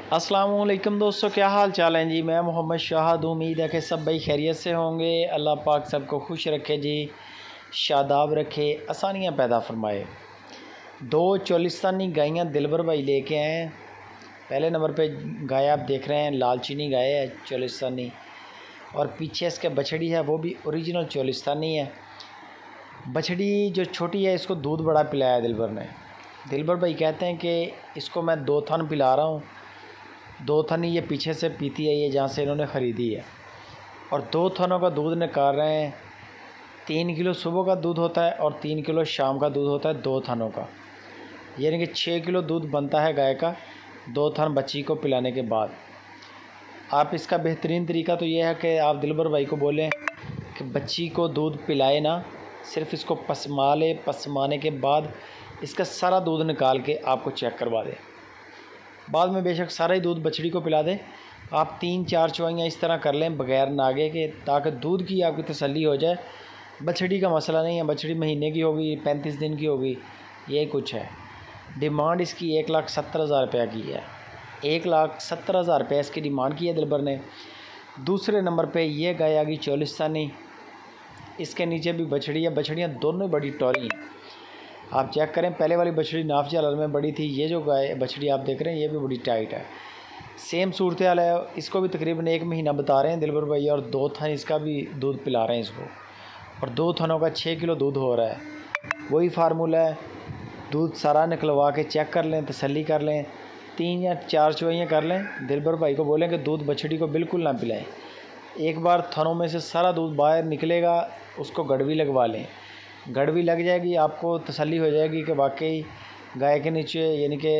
अस्सलामुअलैकुम दोस्तों, क्या हाल चाल हैं जी। मैं मोहम्मद शाहद, उम्मीद है कि सब भाई खैरियत से होंगे। अल्लाह पाक सबको खुश रखे जी, शादाब रखे, आसानियाँ पैदा फरमाए। दो चोलिस्तानी गायें दिलबर भाई लेके आए हैं। पहले नंबर पे गाय आप देख रहे हैं, लाल चीनी गाय है चोलिस्तानी, और पीछे इसके बछड़ी है, वो भी ओरिजिनल चोलिस्तानी है। बछड़ी जो छोटी है, इसको दूध बड़ा पिलाया दिलबर ने। दिलबर भाई कहते हैं कि इसको मैं 2 थन पिला रहा हूँ। 2 थन ये पीछे से पीती है, ये जहाँ से इन्होंने ख़रीदी है, और 2 थनों का दूध निकाल रहे हैं। 3 किलो सुबह का दूध होता है और 3 किलो शाम का दूध होता है 2 थनों का, यानी कि 6 किलो दूध बनता है गाय का 2 थन बच्ची को पिलाने के बाद। आप इसका बेहतरीन तरीका तो ये है कि आप दिलबर भाई को बोलें कि बच्ची को दूध पिलाए ना, सिर्फ़ इसको पसमा ले। पसमाने के बाद इसका सारा दूध निकाल के आपको चेक करवा दें। बाद में बेशक सारा ही दूध बछड़ी को पिला दें। आप 3-4 चुवाइयाँ इस तरह कर लें बग़ैर नागे के, ताकि दूध की आपकी तसल्ली हो जाए। बछड़ी का मसला नहीं है, बछड़ी महीने की होगी, 35 दिन की होगी, यही कुछ है। डिमांड इसकी 1,70,000 रुपये की है। 1,70,000 रुपये इसकी डिमांड की है दिलबर ने। दूसरे नंबर पे ये गाय आ गई चोलिस्तानी, इसके नीचे भी बछड़ी है। बछड़ियाँ दोनों बड़ी टॉली हैं, आप चेक करें। पहले वाली बछड़ी नाफ जालर में बड़ी थी, ये जो गाय बछड़ी आप देख रहे हैं ये भी बड़ी टाइट है। सेम सूरत हाल है। इसको भी तकरीबन 1 महीना बता रहे हैं दिलबर भाई, और 2 थन इसका भी दूध पिला रहे हैं इसको, और 2 थनों का 6 किलो दूध हो रहा है। वही फार्मूला है, दूध सारा निकलवा के चेक कर लें, तसल्ली कर लें, 3 या 4 चुवाइयाँ कर लें। दिलबर भाई को बोलें कि दूध बछड़ी को बिल्कुल ना पिलाएं। एक बार थनों में से सारा दूध बाहर निकलेगा, उसको गड़वी लगवा लें। गड़वी लग जाएगी, आपको तसल्ली हो जाएगी कि वाकई गाय के नीचे यानी कि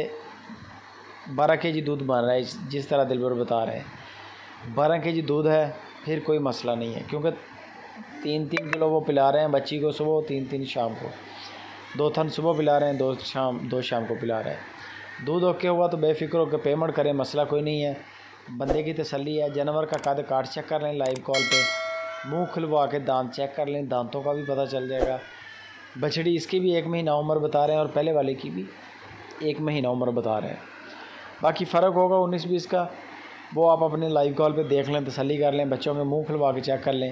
12 केजी दूध बन रहा है। जिस तरह दिलबर बता रहे हैं 12 केजी दूध है, फिर कोई मसला नहीं है, क्योंकि 3-3 किलो वो पिला रहे हैं बच्ची को सुबह, 3-3 शाम को। 2 थन सुबह पिला रहे हैं, 2 शाम को पिला रहे हैं। दूध ओके हुआ तो बेफिक्र होकर पेमेंट करें, मसला कोई नहीं है। बंदे की तसल्ली है। जानवर का कद काट चेक कर लें लाइव कॉल पे, मुंह खुलवा के दांत चेक कर लें, दांतों का भी पता चल जाएगा। बछड़ी इसकी भी 1 महीना उम्र बता रहे हैं, और पहले वाले की भी 1 महीना उम्र बता रहे हैं। बाकी फ़र्क होगा 19-20 का, वो आप अपने लाइव कॉल पे देख लें, तसल्ली कर लें, बच्चों के मुंह खुलवा के चेक कर लें।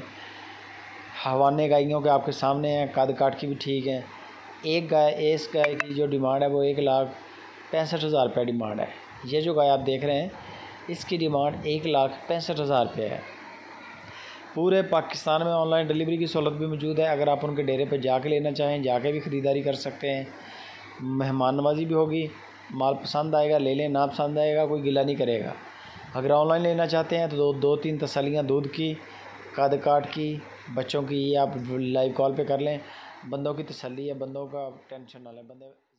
हवाने गायों के आपके सामने हैं, कद काट की भी ठीक है। एक गाय की जो डिमांड है वो 1,65,000 रुपये डिमांड है। ये जो गाय आप देख रहे हैं इसकी डिमांड 1,65,000 रुपये है। पूरे पाकिस्तान में ऑनलाइन डिलीवरी की सहूलत भी मौजूद है। अगर आप उनके डेरे पर जाके लेना चाहें, जाके भी ख़रीदारी कर सकते हैं। मेहमान नवाजी भी होगी, माल पसंद आएगा ले लें, ना पसंद आएगा कोई गिला नहीं करेगा। अगर ऑनलाइन लेना चाहते हैं तो 2-3 तसल्लियाँ दूध की, कद काट की, बच्चों की, ये आप लाइव कॉल पे कर लें। बंदों की तसल्ली है, बंदों का टेंशन ना लें। बंदे